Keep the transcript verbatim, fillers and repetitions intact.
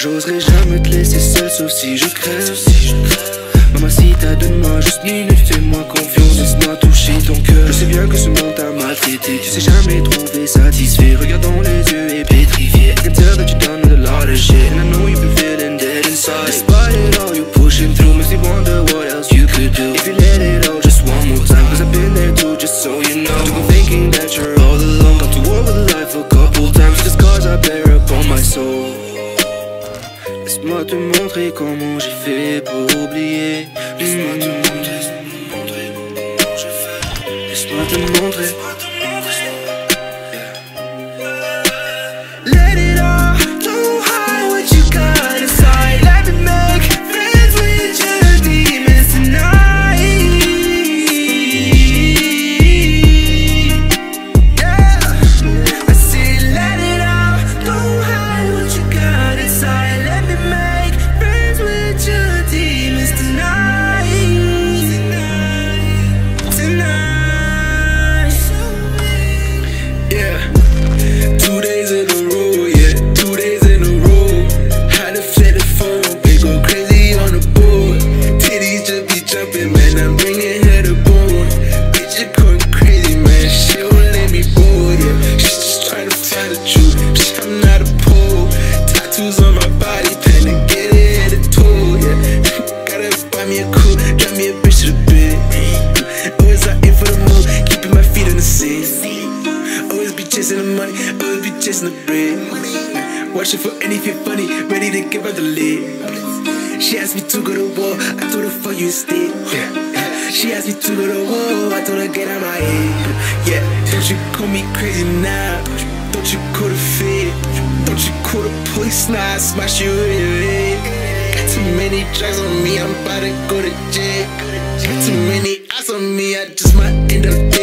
J'oserais jamais te laisser seul sauf si je crève. Mamacita, donne-moi juste une minute, fais-moi confiance, laisse-moi toucher ton cœur. Je sais bien que ce monde t'a maltraité, tu sais jamais trouver satisfait. Regarde dans les yeux et pétrifié. I can tell that you done with a lot of shit, and I know you've been feeling dead inside. Despite it all, you pushing through, makes me wonder what else you could do. If you let it all just one more time, cause I've been there too, just so you know. I've been thinking that you're all alone, gone to war with life a couple times. The scars I bear upon my soul. Laisse-moi te montrer comment j'ai fait pour oublier. Laisse-moi te montrer, montrer comment j'ai fait. Laisse-moi te montrer. Let it all, don't hide what you got inside. Let me make friends with your demons tonight. Yeah, I say let it all, don't hide what you got inside. Let me make friends with your demons tonight. Tonight. Yeah. Two days in a row, yeah, two days in a row. Had to flip the phone, they go crazy on the board. Titties just be jumping, man, I'm bringing her the bone. Bitch, you going crazy, man, she won't let me board, yeah. She's just trying to find the truth, bitch, I'm not a pole. Tattoos on my body, plan to get it head to toe, yeah. Gotta buy me a coupe, drive me a bitch to the bed. Always out in for the moon, keeping my feet in the sand. Always be chasing the money, always be chasing the bread. Watching for anything funny, ready to give her the lid. She asked me to go to war, I told her fuck you instead. Yeah. She asked me to go to war, I told her get out my head. Yeah, don't you call me crazy now, don't you call the fed, don't you call the police now, I smash you in your head. Got too many drugs on me, I'm about to go to jail. Got too many eyes on me, I just might end up